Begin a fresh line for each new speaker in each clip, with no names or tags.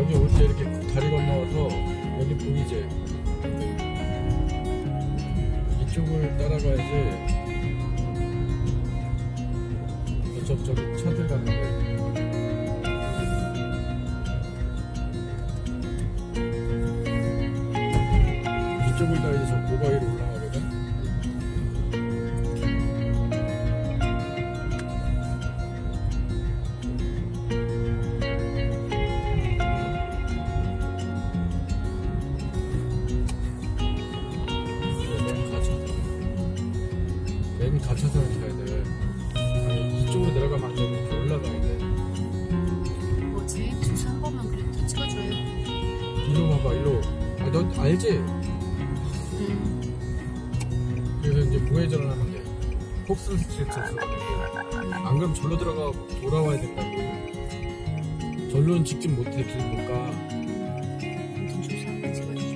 여기 올 때 이렇게 다리 건너서 여기 보이지? 이쪽을 따라가야지. 저기 차들 가는데. 이쪽을 가야지. 저 고가 위로 올라가거든. 맨 가차선을 타야 돼. 아니, 이쪽으로 내려가면 안 돼. 이렇게 올라가야 돼.
뭐지? 주소 한 번만 그래도 찍어줘요.
이리로 봐봐. 이리로. 아, 너 알지? 그래서 이제 우회전을 하면 돼. 폭스 스트리트에서. 안 그러면 절로 들어가고 돌아와야 된다고. 절로는 직진 못해. 길 못 가.
주소 한 번 찍어주세요.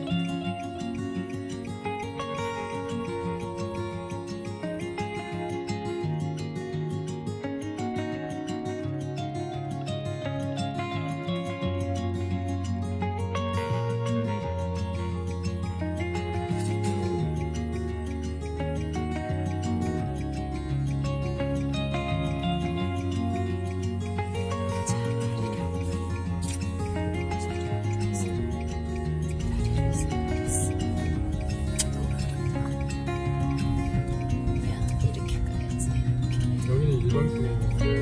여기는 일반 구역인데.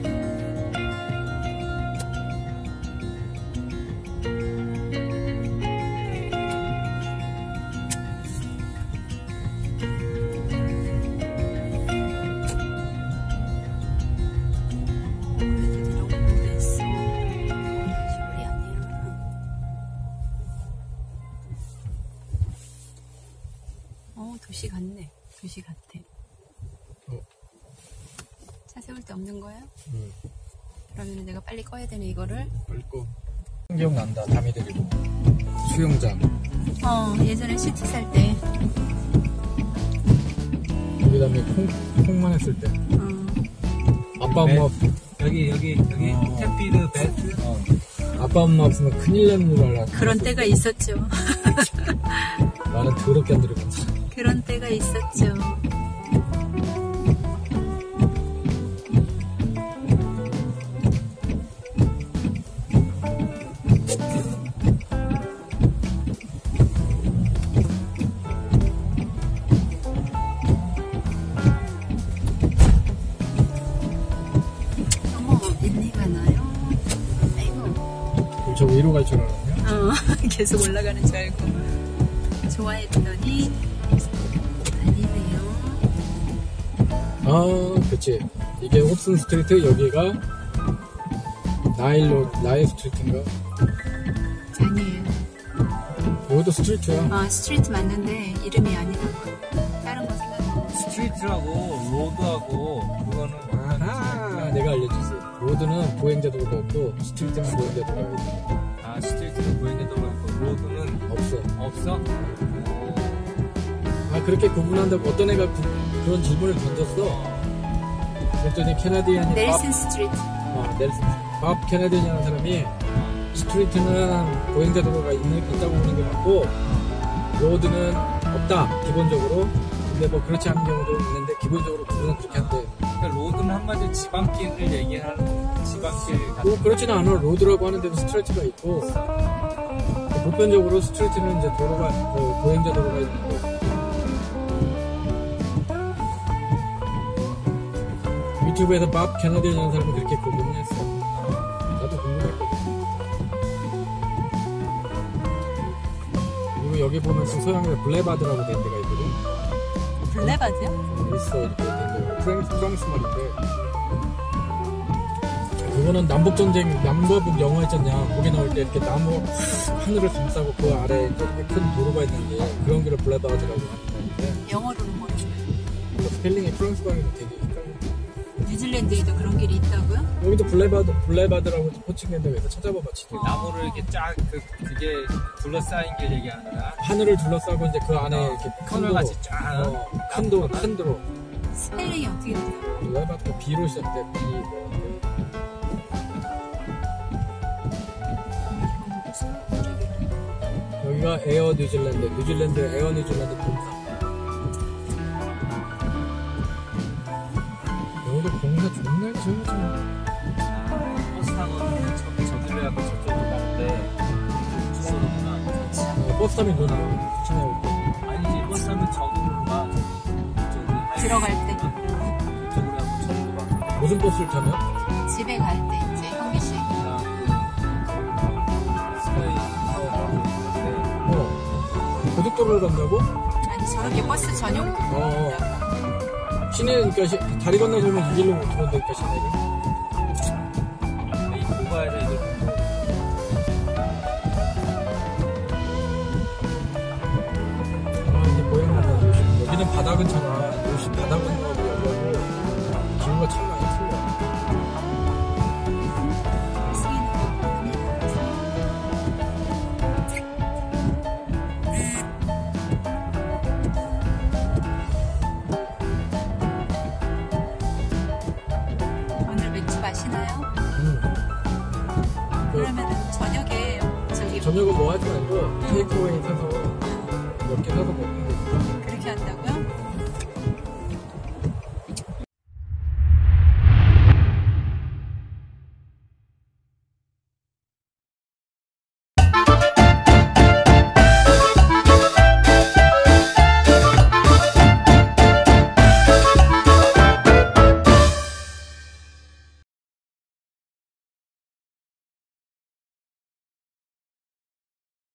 도시 같네. 도시 같아. 차 세울 데 없는 거야?
응.
그러면 내가 빨리 꺼야 되네 이거를.
빨리 꺼. 기억난다. 다미들이고 수영장.
예전에 슈티 살 때.
그 다음에 콩만 했을 때. 아빠 엄마
여기 햇피드 베스트.
아빠 엄마 없으면 큰일 나는 줄 알아.
그런 때가 있었죠.
나는 더럽게 안 들어간다.
그런 때가 있었죠.
저 위로 갈 줄 알았냐?
계속 올라가는 줄 알고 좋아했더니 아니네요.
그치. 이게 홉슨 스트리트, 여기가 나일 스트리트인가?
아니에요.
이것도 스트리트야.
스트리트 맞는데 이름이 아니라고. 다른 거 생각하고.
스트리트하고 로드하고 그거는
내가 알려주지. 로드는 보행자 도로가 없고 스트리트는 보행자 도로가 있어.
스트리트는 보행자 도로가 있고 로드는 없어?
그렇게 구분한다고 어떤 애가 그런 질문을 던졌어. 그랬더니 캐나디언이
넬슨 스트리트.
밥 캐나디언이라는 사람이 스트리트는 보행자 도로가 있다고 보는 게 맞고 로드는 없다 기본적으로. 근데 뭐 그렇지 않은 경우도 있는데 기본적으로 구분은 그렇게 한대.
그러니까 로드는 한마디로 지방길을 얘기하는 지방길 같은.
그렇지는 않아. 로드라고 하는데도 스트레이트가 있고 보편적으로 스트레이트는 이제 도로가 보행자 도로가 있는 거. 유튜브에서 밥 캐나디언이라는 사람이 그렇게 구분을 했어. 나도 궁금했거든. 그리고 여기 보면 서양에 블레바드라고 된 데가 있거든.
블레바드요?
있어. 이렇게 된 데가 프랑스 말인데 그거는 남북전쟁 남과북 영화 있잖냐. 거기 나올 때 이렇게 나무 하늘을 감싸고 그 아래에 이렇게 큰 도로가 있는데 그런 거를 블레바드라고 하는 말인데
영어로는 뭐라고 해요?
스펠링이 프랑스어가 되게 헷갈려.
뉴질랜드에도 그런 길이 있다고요?
여기도 블레바드라고 호칭된 데가 있어. 찾아봐봐.
나무를 이렇게 쫙 그게 둘러싸인 길 얘기하는 거야.
하늘을 둘러싸고 이제 그 안에 이렇게 큰 도로,
같이 쫙
큰 도로.
스펠링이 어떻게 돼요?
블레바드가 B로 시작돼. B 여기가 에어 뉴질랜드, 뉴질랜드 에어 뉴질랜드 본사. 여기도 공사 존나 지어야지.
버스 타고는 저기로 해갖고 저쪽으로 가는데 주소로구나.
버스 타면 이거 나와. 추천해 올게.
아니지, 버스 타면 저기로 가. 저기
들어갈 때
이쪽으로 해갖고 저기로 가.
무슨 버스를 타면?
집에 갈 때 이제 현기 씨
고속도로를 간다고?
아니 저렇게 버스 전용
시내, 그러니까 다리 건너서면 이 길로 못 들어온다니까, 시내를.
이 고가에서 이걸 보고
이제 보이는 거 여기는 바다 근처나, 요시 바다 건너고 여기하고 기후가 참 많이 틀려.
오늘 맥주 마시나요?
그,
그러면은 저녁에 저기
저녁은 뭐 하지 말고 테이크어웨이 사서 몇 개 사서 먹는 게 좋아.
그렇게 한다고?